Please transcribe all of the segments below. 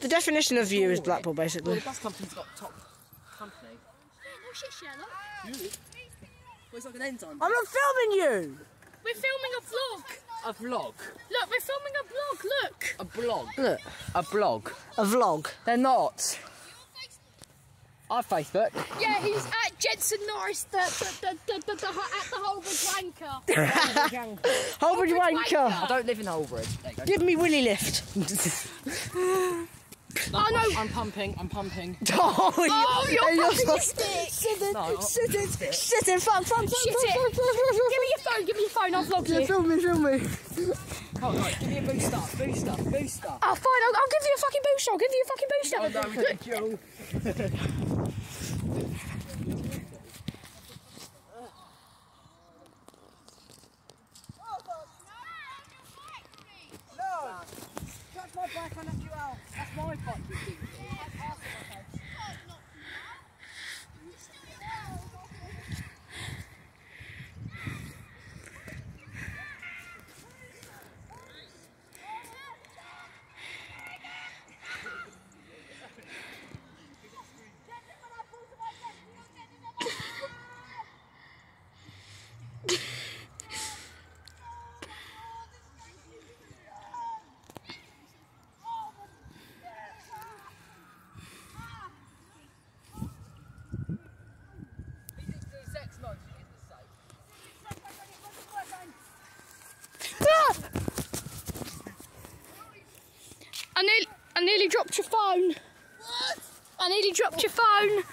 The definition of you is Blackpool, basically. Well, the bus company's got top company. No shit, Sherlock. Well, it's like an enzyme. I'm not filming you! We're filming a vlog. A vlog. Look, we're filming a vlog, look. A blog. Look. A blog. A vlog. They're not. Our Facebook. Yeah, he's at Jensen Norris, at the Holbridge Wanker. Holbridge Wanker! I don't live in Holbridge. There you go. Give me willy lift. Oh no! I'm pumping. Oh, You're pumping stick. Sit it, No, sit it, sit it, fun. Shit it. Give me your phone, I'll vlog you. Film me. Oh, right, give me a booster. Oh, fine, I'll give you a fucking booster. Touch my bike, I'll knock you out. That's my bike, you think. I nearly dropped your phone. What? I nearly dropped your phone.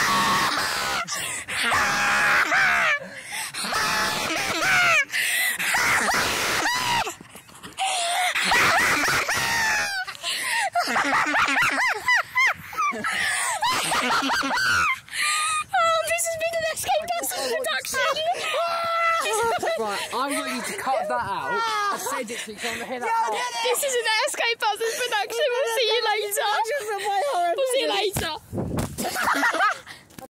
Oh, this has been an Escape Buses production. Right, I want you to cut that out. I said it to you, so I'm going to hear that part. This is an Escape Buses production.